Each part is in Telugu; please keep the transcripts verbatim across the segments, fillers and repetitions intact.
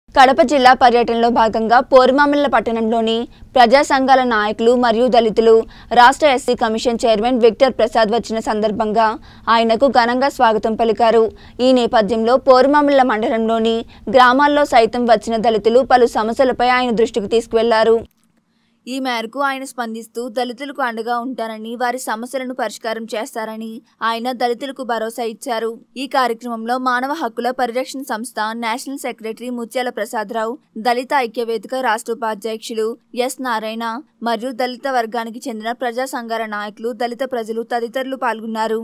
కడప జిల్లా పర్యటనలో భాగంగా పోరుమామిళ్ల పట్టణంలోని ప్రజా సంఘాల నాయకులు మరియు దళితులు రాష్ట్ర SC commission chairman Victor Prasad వచ్చిన సందర్భంగా ఆయనకు ఘనంగా స్వాగతం పలికారు। ఈ నేపథ్యంలో పోరుమామిళ్ల మండలంలోని గ్రామాల్లో సైతం వచ్చిన దళితులు పలు సమస్యలపై ఆయన దృష్టికి తీసుకువెళ్లారు। ఈ మేరకు ఆయన స్పందిస్తూ దళితులకు అండగా ఉంటారని, వారి సమస్యలను పరిష్కారం చేస్తారని ఆయన దళితులకు భరోసా ఇచ్చారు। ఈ కార్యక్రమంలో మానవ హక్కుల పరిరక్షణ సంస్థ నేషనల్ సెక్రటరీ ముత్యాల ప్రసాదరావు, దళిత ఐక్యవేదిక రాష్ట్ర ఉపాధ్యక్షులు ఎస్ నారాయణ మరియు దళిత వర్గానికి చెందిన ప్రజా సంఘాల నాయకులు, దళిత ప్రజలు తదితరులు పాల్గొన్నారు।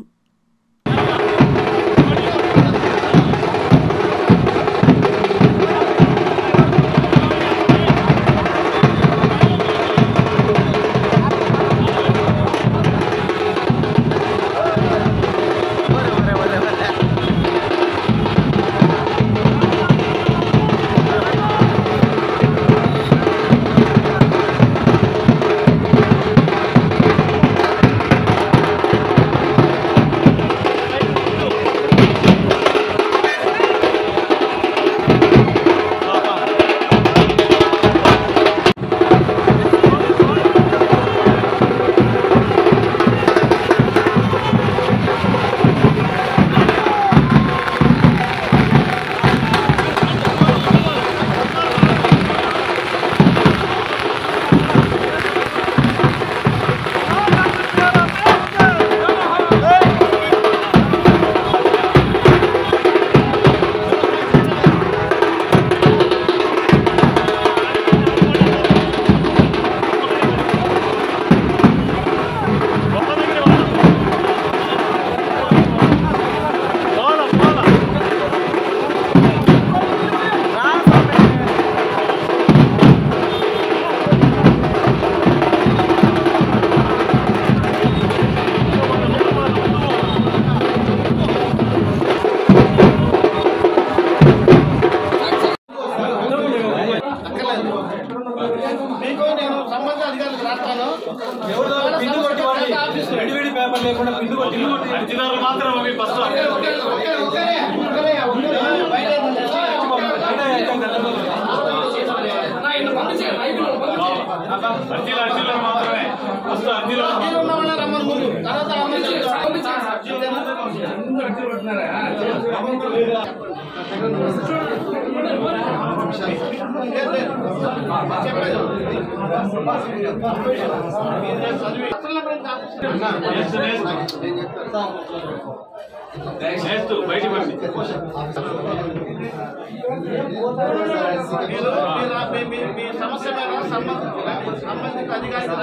సంబంధిత అధికారికి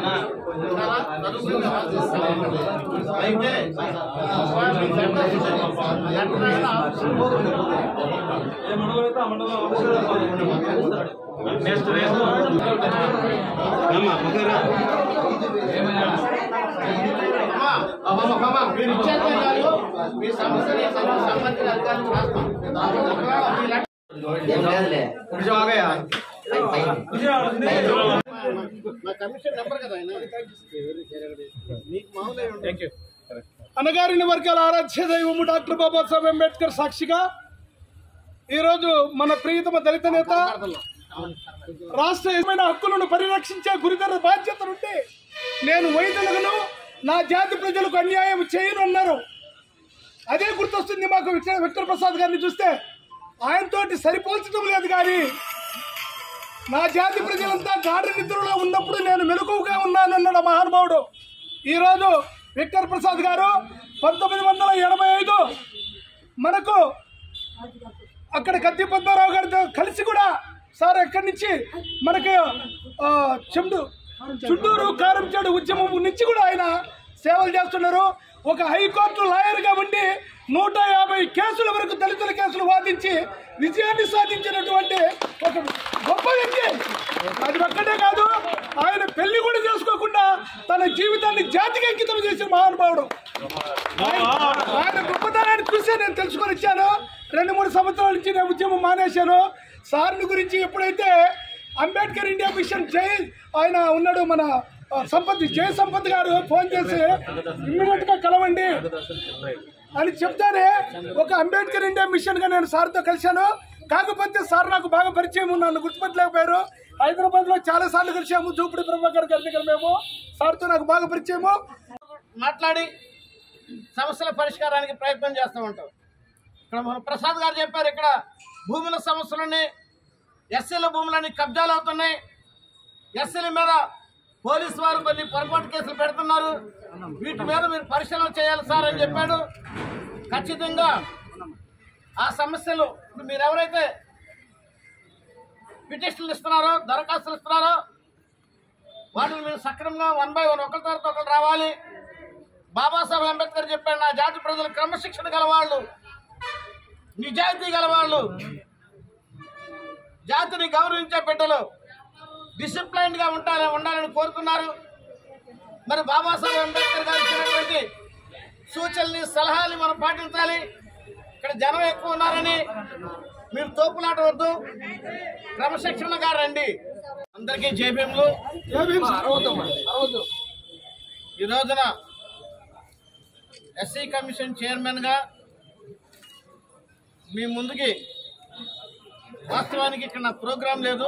అనగారిన వర్గాల ఆరాధ్య దైవము డాక్టర్ బాబాసాహెబ్ అంబేద్కర్ సాక్షిగా ఈరోజు మన ప్రియతమ దళిత నేత రాష్ట్ర హక్కులను పరిరక్షించే గురుతర బాధ్యత నుండి నేను వైద్యులను నా జాతి ప్రజలకు అన్యాయం చేయను అన్నారు। అదే గుర్తొస్తుంది మాకు విక్టర్ ప్రసాద్ గారిని చూస్తే, ఆయనతోటి సరిపోల్చడం లేదు కానీ నా జాతి ప్రజలంతా గాఢ నిద్రలో ఉన్నప్పుడు నేను మెలకువగా ఉన్నానన్నాడు మహానుభావుడు। ఈరోజు విక్టర్ ప్రసాద్ గారు పంతొమ్మిది వందల ఎనభై ఐదు మనకు అక్కడ కత్తి పద్మారావు గారితో కలిసి కూడా సార్ ఎక్కడి నుంచి మనకి చెండు చుట్టూరు కారంచేడు ఉద్యమం నుంచి కూడా ఆయన సేవలు చేస్తున్నారు। ఒక హైకోర్టు లాయర్గా ఉండి నూట యాభై కేసుల వరకు దళితుల కేసులు వాదించి విజయాన్ని సాధించినటువంటి ఒక గొప్ప వ్యక్తి। అది ఒక్కటే కాదు, ఆయన పెళ్లి కూడా చేసుకోకుండా తన జీవితాన్ని జాతికి అంకితం చేసిన మహానుభావుడు। ఆయన గొప్పతనాన్ని చూసి నేను తెలుసుకొని వచ్చాను। రెండు మూడు సంవత్సరాల నుంచి నేను ఉద్యమం మానేశాను। సార్ని గురించి ఎప్పుడైతే అంబేద్కర్ ఇండియా మిషన్ జై ఆయన ఉన్నాడు మన సంపత్ జయ సంపత్ గారు ఫోన్ చేసి ఇమ్మీడియట్ గా కలవండి అని చెప్తానే ఒక అంబేద్కర్ ఇండియా మిషన్ గా నేను సార్తో కలిశాను। కాకపోతే సార్ నాకు బాగా పరిచయం నన్ను గుర్తుపట్టలేకపోయారు. హైదరాబాద్ లో చాలా సార్లు కలిసాము, జూపిడి ప్రభాకర్ గారి దగ్గర మేము. సార్తో నాకు బాగా పరిచయము. మాట్లాడి సమస్యల పరిష్కారానికి ప్రయత్నం చేస్తూ ఉంటాం. ఇక్కడ మన ప్రసాద్ గారు చెప్పారు, ఇక్కడ భూముల సమస్యలని, ఎస్సీల భూములని కబ్జాలు అవుతున్నాయి, ఎస్సీల మీద పోలీసు వారు కొన్ని పొరపాటు కేసులు పెడుతున్నారు, వీటి మీద మీరు పరిశీలన చేయాలి సార్ అని చెప్పాడు. ఖచ్చితంగా ఆ సమస్యలు ఇప్పుడు మీరు ఎవరైతే పిటిషన్లు ఇస్తున్నారో, దరఖాస్తులు ఇస్తున్నారో, వాటిని మీరు సక్రమంగా వన్ బై వన్ ఒకరి తర్వాత ఒకరు రావాలి. బాబాసాహెబ్ అంబేద్కర్ చెప్పాడు, నా జాతి ప్రజలు క్రమశిక్షణ గలవాళ్ళు, నిజాయితీ గలవాళ్ళు, జాతిని గౌరవించే బిడ్డలు, డిసిప్లైన్ గా ఉండాలని ఉండాలని కోరుతున్నారు. మరి బాబాసాహెబ్ అంబేద్కర్ గారు ఇచ్చినటువంటి సూచనల్ని, సలహాలు మనం పాటించాలి. ఇక్కడ జనం ఎక్కువ ఉన్నారని మీరు తోపులాట వద్దు, క్రమశిక్షణగా రండి. అందరికీ జేబీఎంలు. ఈ రోజున ఎస్సీ కమిషన్ చైర్మన్ గా మీ ముందుకి, వాస్తవానికి ఇక్కడ నా ప్రోగ్రాం లేదు,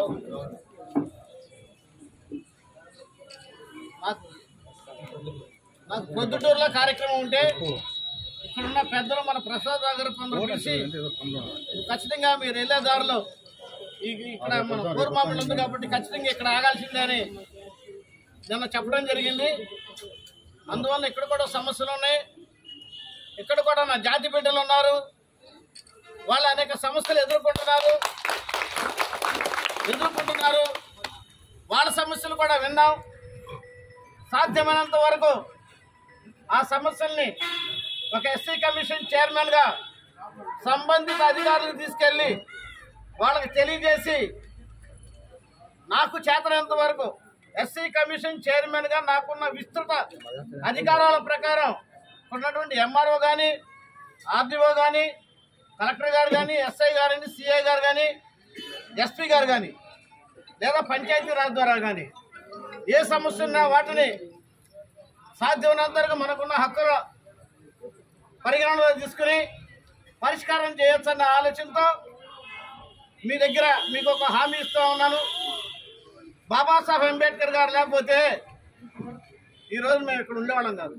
నాకు పొద్దుటూరులో కార్యక్రమం ఉంటే ఇక్కడున్న పెద్దలు మన ప్రసాద్ గారు కొందరు కలిసి ఖచ్చితంగా మీరు వెళ్ళే దారిలో ఇక్కడ మన పూర్వమామలు ఉంది కాబట్టి ఖచ్చితంగా ఇక్కడ ఆగాల్సిందే అని నిన్న చెప్పడం జరిగింది. అందువల్ల ఇక్కడ కూడా సమస్యలు ఉన్నాయి. ఇక్కడ కూడా నా జాతి బిడ్డలు ఉన్నారు, వాళ్ళు అనేక సమస్యలు ఎదుర్కొంటున్నారు ఎదుర్కొంటున్నారు వాళ్ళ సమస్యలు కూడా విన్నాం. సాధ్యమైనంత వరకు ఆ సమస్యల్ని ఒక ఎస్సీ కమిషన్ చైర్మన్ గా సంబంధిత అధికారులకు తీసుకెళ్లి వాళ్ళకి తెలియజేసి, నాకు చేతనంత వరకు ఎస్సీ కమిషన్ చైర్మన్ గా నాకున్న విస్తృత అధికారాల ప్రకారం ఉన్నటువంటి ఎంఆర్ఓ కానీ, ఆర్డీఓ కానీ, కలెక్టర్ గారు కానీ, ఎస్ఐ గారు, సిఐ గారు కానీ, ఎస్పీ గారు కానీ, లేదా పంచాయతీరాజ్ ద్వారా కానీ ఏ సమస్య ఉన్నా వాటిని సాధ్యమైనంత వరకు మనకున్న హక్కుల పరిగణనలో తీసుకుని పరిష్కారం చేయొచ్చన్న ఆలోచనతో మీ దగ్గర మీకు ఒక హామీ ఇస్తూ ఉన్నాను. బాబాసాహెబ్ అంబేద్కర్ గారు లేకపోతే ఈరోజు మేము ఇక్కడ ఉండేవాళ్ళం కాదు.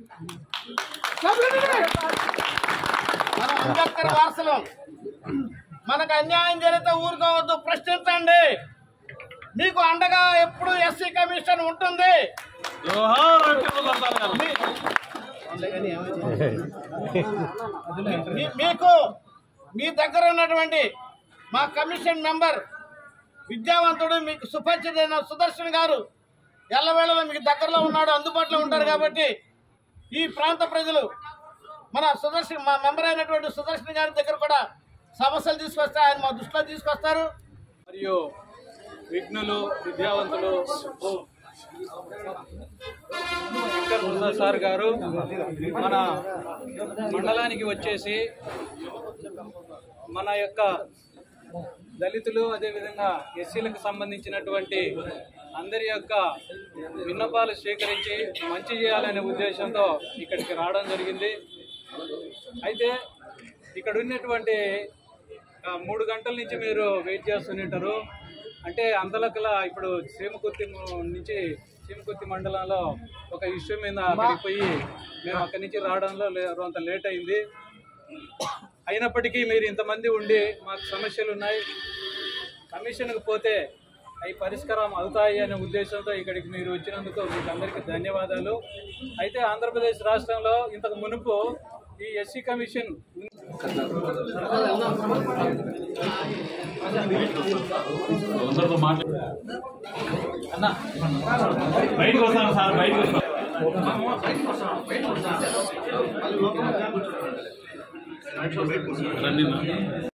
మనం అంబేద్కర్ వారసులం. మనకు అన్యాయం జరిగితే ఊరుకోవద్దు, ప్రశ్నించండి. మీకు అండగా ఎప్పుడు ఎస్సీ కమిషన్ ఉంటుంది. మీకు మీ దగ్గర ఉన్నటువంటి మా కమిషన్ మెంబర్ విద్యావంతుడు, మీకు సుపరిచితైన సుదర్శన్ గారు ఎల్లవేళలో మీకు దగ్గరలో ఉన్నాడు, అందుబాటులో ఉంటారు. కాబట్టి ఈ ప్రాంత ప్రజలు మన సుదర్శన్ మా మెంబర్ అయినటువంటి సుదర్శన్ గారి దగ్గర కూడా సమస్యలు తీసుకొస్తే ఆయన మా దృష్టిలో తీసుకొస్తారు. మరియు విఘ్నులు, విద్యావంతులు వెంకట ప్రసాద్ సార్ గారు మన మండలానికి వచ్చేసి మన యొక్క దళితులు, అదేవిధంగా ఎస్సీలకు సంబంధించినటువంటి అందరి యొక్క విన్నపాలు స్వీకరించి మంచి చేయాలనే ఉద్దేశంతో ఇక్కడికి రావడం జరిగింది. అయితే ఇక్కడ ఉన్నటువంటి మూడు గంటల నుంచి మీరు వెయిట్ చేస్తుంటారు. అంటే అంతలకలా ఇప్పుడు సీమకుర్తి నుంచి సీమకుర్తి మండలంలో ఒక ఇష్యూ మీద అక్కడికి పోయి మేము అక్కడి నుంచి రావడంలో కొంత లేట్ అయింది. అయినప్పటికీ మీరు ఇంతమంది ఉండి మాకు సమస్యలు ఉన్నాయి, కమిషన్కి పోతే అవి పరిష్కారం అవుతాయి అనే ఉద్దేశంతో ఇక్కడికి మీరు వచ్చినందుకు మీకు అందరికీ ధన్యవాదాలు. అయితే ఆంధ్రప్రదేశ్ రాష్ట్రంలో ఇంతకు మునుపు ఈ ఎస్సీ కమిషన్ అన్నా బయటకు వస్తాను సార్, బయటకు వస్తాను.